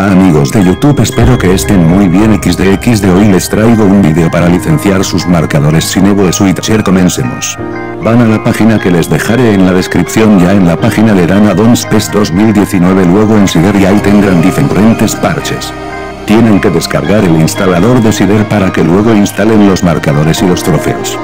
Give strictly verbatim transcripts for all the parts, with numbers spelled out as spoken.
Hola amigos de YouTube, espero que estén muy bien. equis de equis de hoy les traigo un video para licenciar sus marcadores sin Evo Switcher. Comencemos. Van a la página que les dejaré en la descripción. Ya en la página le dan Addons P E S dos mil diecinueve, luego en Cider y ahí tendrán diferentes parches. Tienen que descargar el instalador de Cider para que luego instalen los marcadores y los trofeos.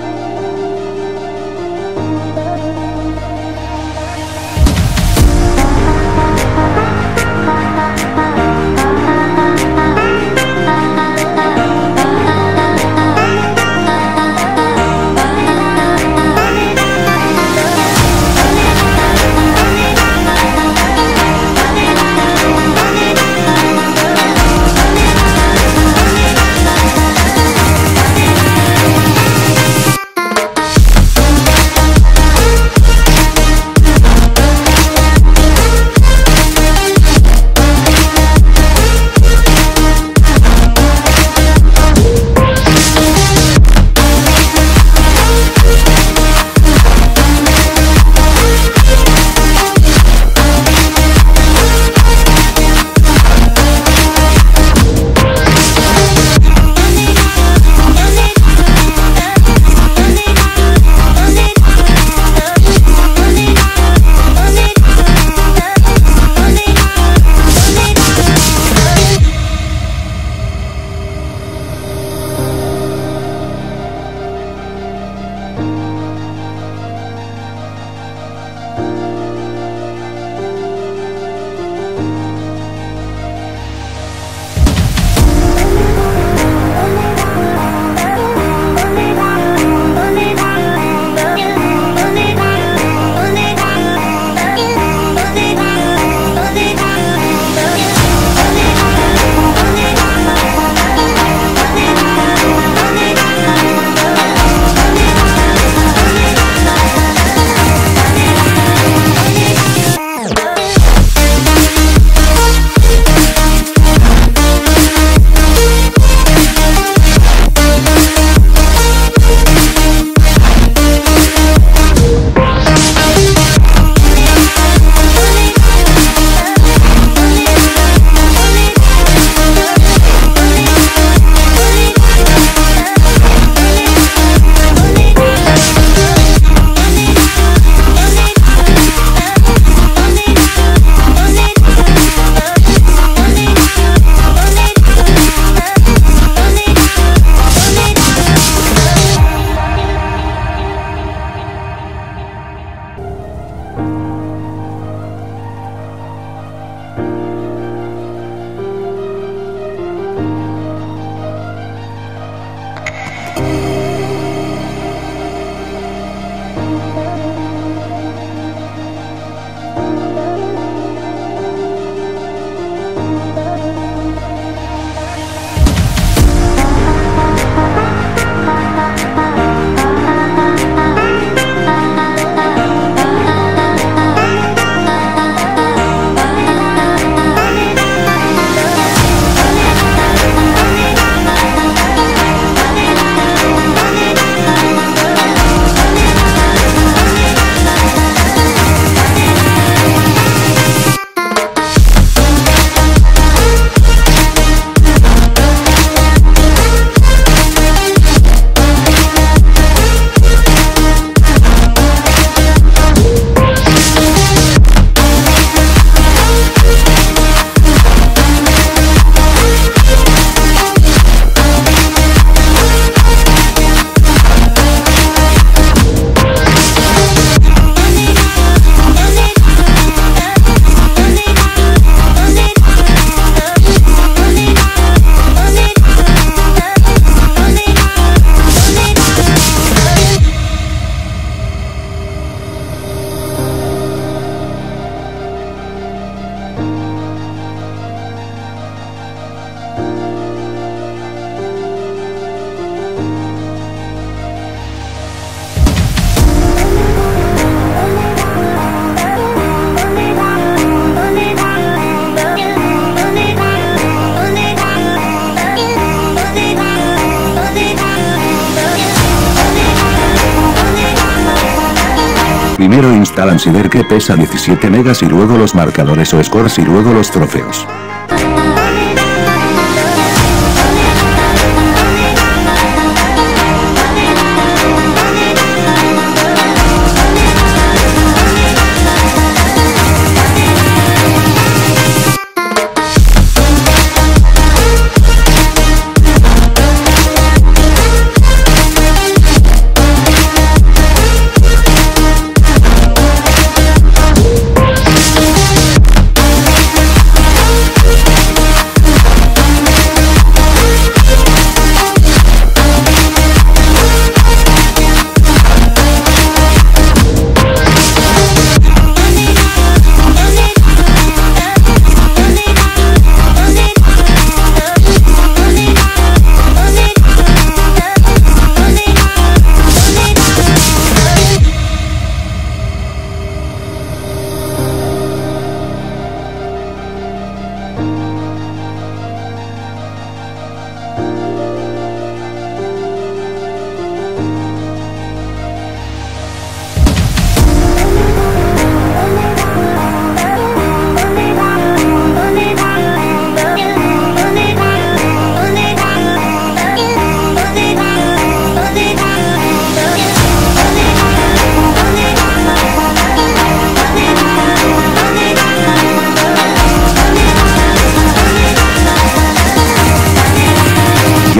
Primero instalan Cider, que pesa diecisiete megas, y luego los marcadores o scores y luego los trofeos.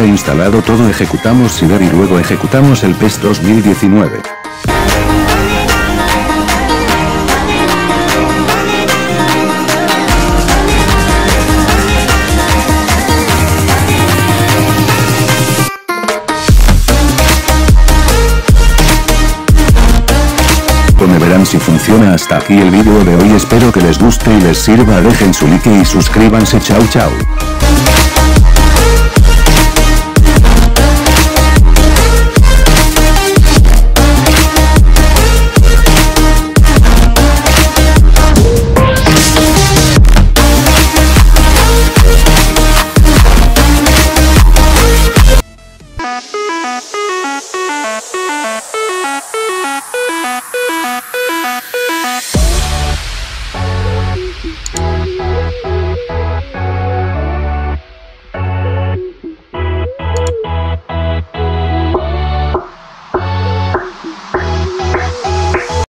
ya instalado todo, ejecutamos Cider y luego ejecutamos el P E S dos mil diecinueve. Me verán si funciona. Hasta aquí el vídeo de hoy, espero que les guste y les sirva, dejen su like y suscríbanse, chao chao.